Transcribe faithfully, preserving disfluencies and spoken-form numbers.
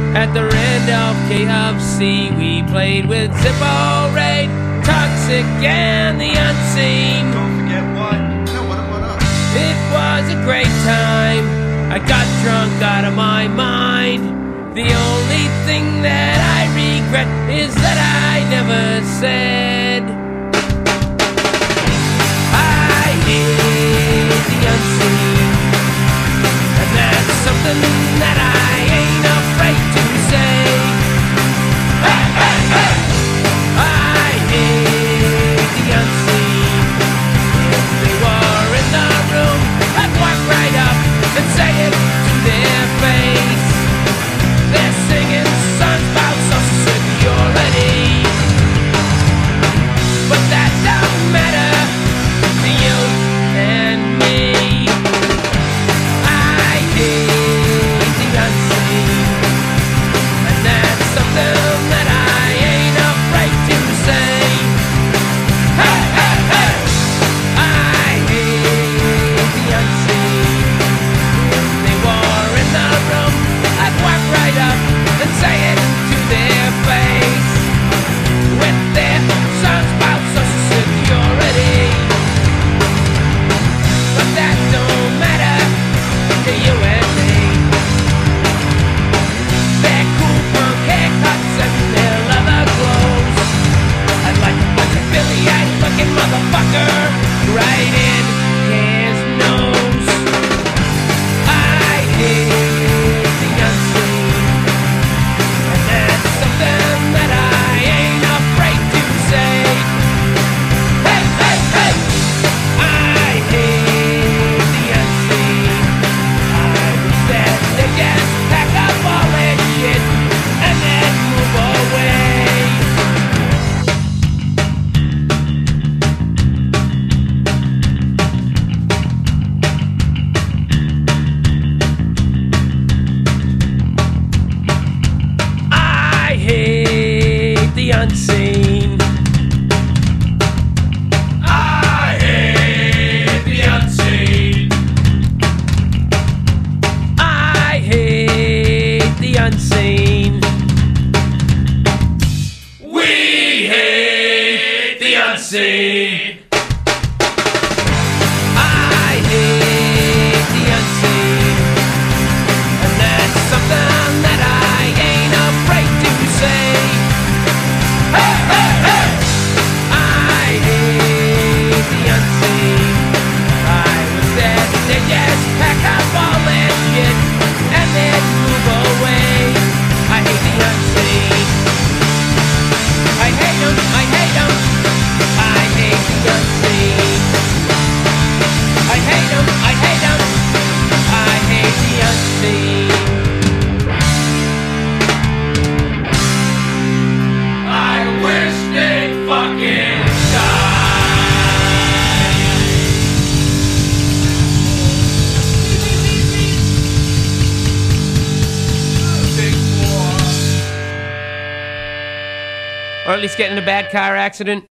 At the Randolph K F C, we played with Zippo, Raid, Toxic, and the Unseen. Don't forget what? No, what about us? It was a great time. I got drunk out of my mind. The only thing that I regret is that I never said I hate the unseen. And that's something that I ain't afraid to say. Hey, hey, hey! I hate the unseen. If they were in the room, I'd walk right up and say it to their face. They're singing songs about social security, but that don't matter to you and me. I hate the unseen, and that's something that I ain't afraid to say. Hey, hey, hey! I hate the unseen. If they were in the room, I'd walk right up and say it to their face. With their songs about social security, but that don't matter to you and me. Their cool punk haircuts and their leather clothes, I'd like to punch a Billy-eyed looking motherfucker right in his nose. I hate the unseen, and that's something that I ain't afraid to say. Hey, hey, hey! I hate the unseen. I wish that they just pack up all that shit and then move away. I hate the unseen. I hate the unseen. I hate the unseen. We hate the unseen. I hate the unseen, and that's something that I ain't afraid to say. Hey, hey, hey! I hate the unseen. I wish that they just pack up all that shit and then move away. I hate the unseen. I hate 'em, I hate 'em. I hate the unseen. I hate 'em, I hate 'em. I hate the unseen. I wish they'd fucking die. Big war. Or at least get in a bad car accident.